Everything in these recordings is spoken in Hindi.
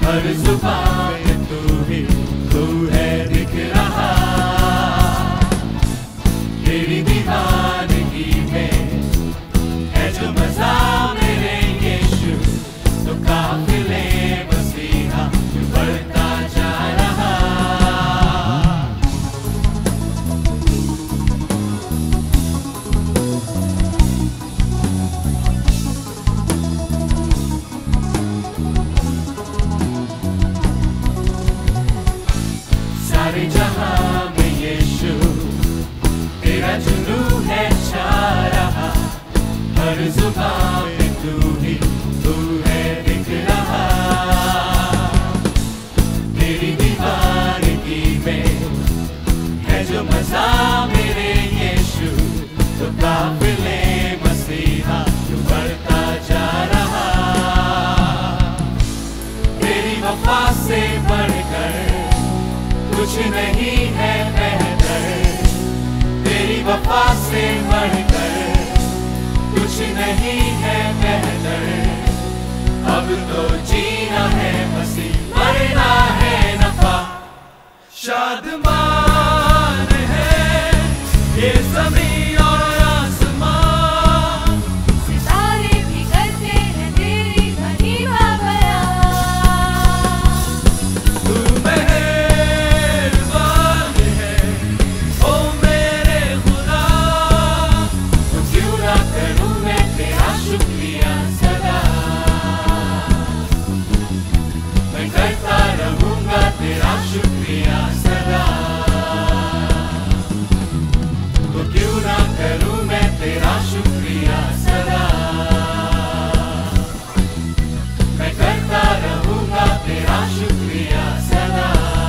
हर जुबान पे तू है दिख रहा। तेरी दीवानगी में है जो मजा मेरे यीशु, तो काफिले मसीहा बढ़ता जा रहा। सारे जहां में यीशु तेरा जुनून है छा रहा। हर जुबान पे तू है दिख रहा। तेरी दीवानगी में है जो मजा मेरे यीशु, तो काफिले मसीहा बढ़ता जा रहा। तेरी वफा से बढ़कर कुछ नहीं है बेहतर। तेरी वफा से बढ़कर कुछ नहीं है बेहतर। अब तो जीना है मसीह, मरना है नफा। शादमान है ये ज़मीं और आसमान, सितारे भी करते हैं तेरी महिमा बयान। तू मेहरबान है ओ मेरे खुदा, तो क्यों ना करूं मैं तेरा शुक्रिया सदा। मैं करता रहूंगा तेरा शुक्रिया सदा, तो क्यों ना करूं मैं तेरा शुक्रिया सदा। मैं करता रहूंगा तेरा शुक्रिया सदा।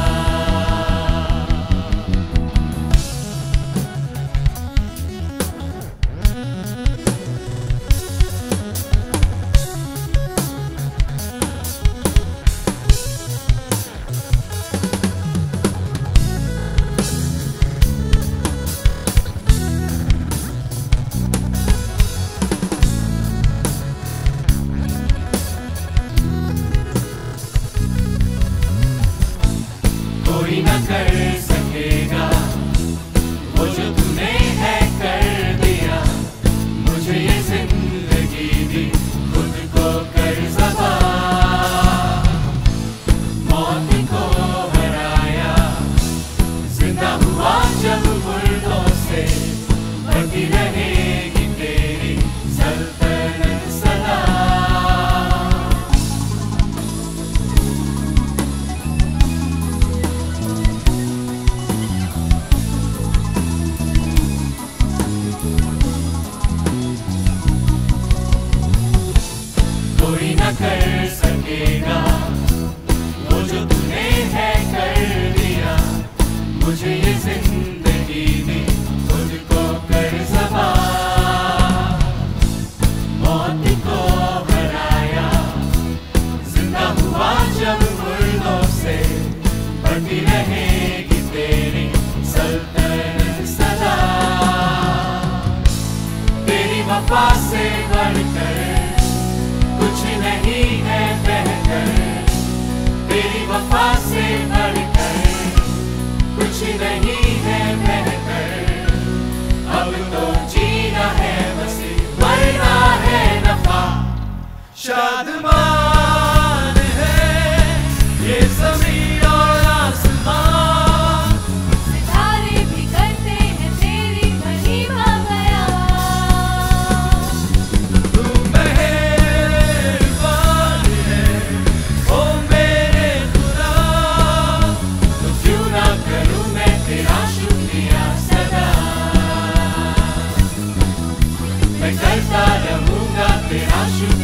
कोई न कर सकेगा वो जो तूने है कर दिया। मुझे ये जिंदगी दी खुद को कर ज़बा। मौत को हराया, जिंदा हुआ जब मुर्दों से। बढ़ती रहेगी तेरी सल्तनत सदा। कोई न कर सकेगा वो जो तूने है कर दिया। मुझे ये जिंदगी दी खुद को कर ज़बा। मौत को हराया, जिंदा हुआ जब मुर्दों से। बढ़ती रहेगी तेरी सल्तनत सदा। तेरी वफा से बढ़कर कुछ नहीं है बेहतर। तेरी वफा से बढ़कर कुछ नहीं है बेहतर। अब तो जीना है मसीह, मरना है नफा। शादमान है ये ज़मीं और आसमान, सितारे भी करते हैं तेरी महिमा बयान। तू मेहरबान है ओ मेरे खुदा, तो क्यों ना करूं मैं तेरा शुक्रिया सदा। मैं करता रहूंगा तेरा शुक्रिया।